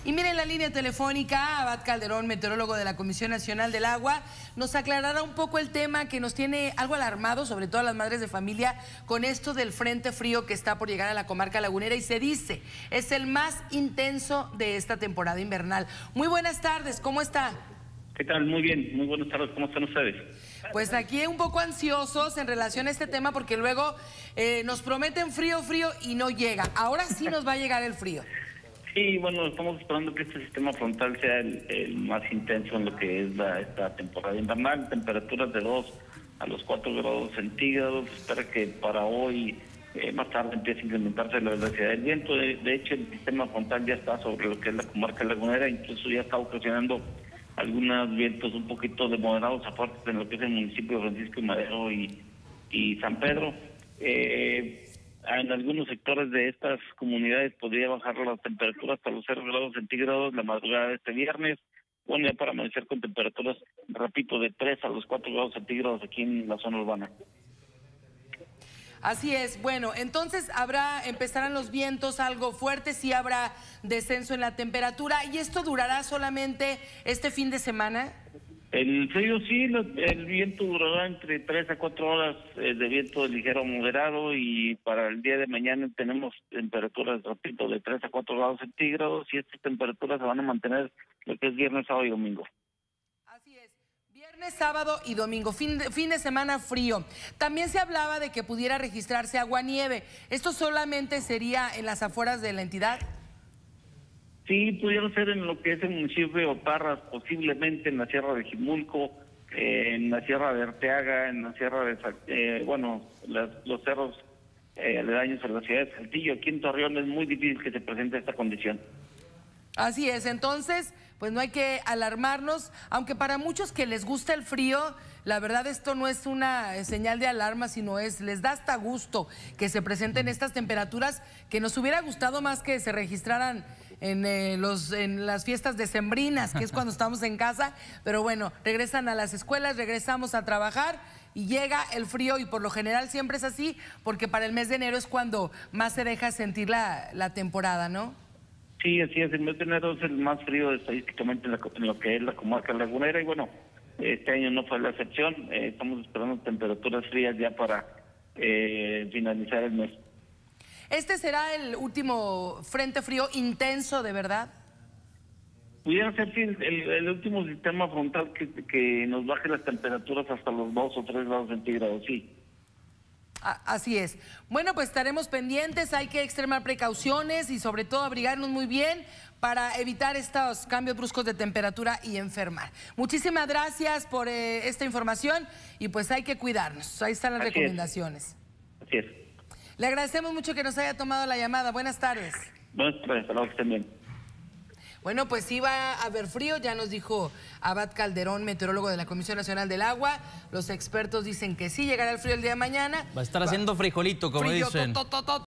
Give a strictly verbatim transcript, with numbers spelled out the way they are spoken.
Y miren, la línea telefónica, Abad Calderón, meteorólogo de la Comisión Nacional del Agua, nos aclarará un poco el tema que nos tiene algo alarmado, sobre todo a las madres de familia, con esto del frente frío que está por llegar a la comarca lagunera y se dice, es el más intenso de esta temporada invernal. Muy buenas tardes, ¿cómo está? ¿Qué tal? Muy bien, muy buenas tardes, ¿cómo están ustedes? Pues aquí un poco ansiosos en relación a este tema porque luego eh, nos prometen frío, frío y no llega. Ahora sí nos va a llegar el frío. Sí, bueno, estamos esperando que este sistema frontal sea el, el más intenso en lo que es la, esta temporada invernal. Temperaturas de dos a los cuatro grados centígrados. Espera que para hoy, eh, más tarde, empiece a incrementarse la velocidad del viento. De, de hecho, el sistema frontal ya está sobre lo que es la comarca lagunera, incluso ya está ocasionando algunos vientos un poquito de moderados a fuertes en lo que es el municipio de Francisco y Madero y, y San Pedro. Eh, en algunos sectores de estas comunidades podría bajar las temperaturas hasta los cero grados centígrados la madrugada de este viernes. Bueno, ya para amanecer con temperaturas, repito, de tres a los cuatro grados centígrados aquí en la zona urbana. Así es. Bueno, entonces habrá, empezarán los vientos algo fuertes, sí habrá descenso en la temperatura. ¿Y esto durará solamente este fin de semana? El frío sí, el viento durará entre tres a cuatro horas eh, de viento ligero moderado, y para el día de mañana tenemos temperaturas, repito, de tres a cuatro grados centígrados, y estas temperaturas se van a mantener lo que es viernes, sábado y domingo. Así es, viernes, sábado y domingo, fin de, fin de semana frío. También se hablaba de que pudiera registrarse agua-nieve. ¿Esto solamente sería en las afueras de la entidad? Sí, pudiera ser en lo que es el municipio de Oparras, posiblemente en la Sierra de Jimulco, eh, en la Sierra de Arteaga, en la Sierra de, eh, bueno, las, los cerros eh, aledaños a la ciudad de Saltillo. Aquí en Torreón es muy difícil que se presente esta condición. Así es, entonces, pues no hay que alarmarnos, aunque para muchos que les gusta el frío, la verdad esto no es una señal de alarma, sino es, les da hasta gusto que se presenten estas temperaturas, que nos hubiera gustado más que se registraran en, eh, los, en las fiestas decembrinas, que es cuando estamos en casa, pero bueno, regresan a las escuelas, regresamos a trabajar y llega el frío, y por lo general siempre es así, porque para el mes de enero es cuando más se deja sentir la, la temporada, ¿no? Sí, así es, el mes de enero es el más frío estadísticamente en, la, en lo que es la comarca lagunera, y bueno, este año no fue la excepción. Eh, estamos esperando temperaturas frías ya para eh, finalizar el mes. ¿Este será el último frente frío intenso de verdad? Pudiera ser, sí, el, el último sistema frontal que, que nos baje las temperaturas hasta los dos o tres grados centígrados, sí. Así es. Bueno, pues estaremos pendientes, hay que extremar precauciones y sobre todo abrigarnos muy bien para evitar estos cambios bruscos de temperatura y enfermar. Muchísimas gracias por eh, esta información, y pues hay que cuidarnos. Ahí están las Así recomendaciones. Es. Así es. Le agradecemos mucho que nos haya tomado la llamada. Buenas tardes. Buenas tardes, hasta luego, que estén bien. Bueno, pues sí va a haber frío, ya nos dijo Abad Calderón, meteorólogo de la Comisión Nacional del Agua. Los expertos dicen que sí llegará el frío el día de mañana. Va a estar haciendo frijolito, como frío, dicen. To, to, to,